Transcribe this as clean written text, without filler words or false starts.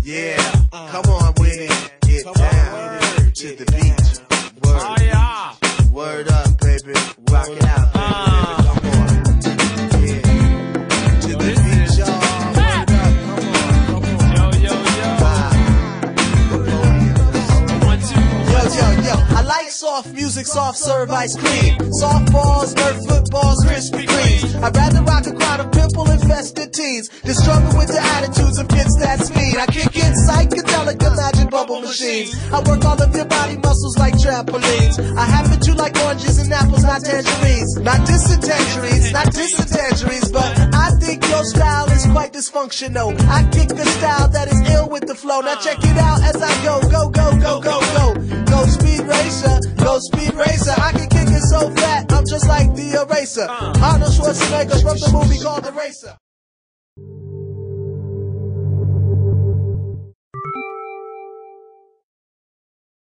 Yeah, come on with it. Get down to the beat. Word. Oh, yeah. Word up, baby. Rock it out, baby. Come on. Yeah. To the beat, y'all. Word up. Come on. Yo. Yo, I like soft music, soft serve ice cream. Softballs, Nerf footballs, Krispy Kremes. I'd rather rock a crowd of pimple-infested teens than struggle with the attitudes of kids that speed. I kick in psychedelic, imagine bubble machines. I work all of your body muscles like trampolines. I happen to like oranges and apples, not tangerines. Not dysenteries, but I think your style is quite dysfunctional. I kick a style that is ill with the flow. Now check it out as I go. Go speed racer, I can kick it so fat, I'm just like the eraser. Arnold Schwarzenegger from the movie called The Racer.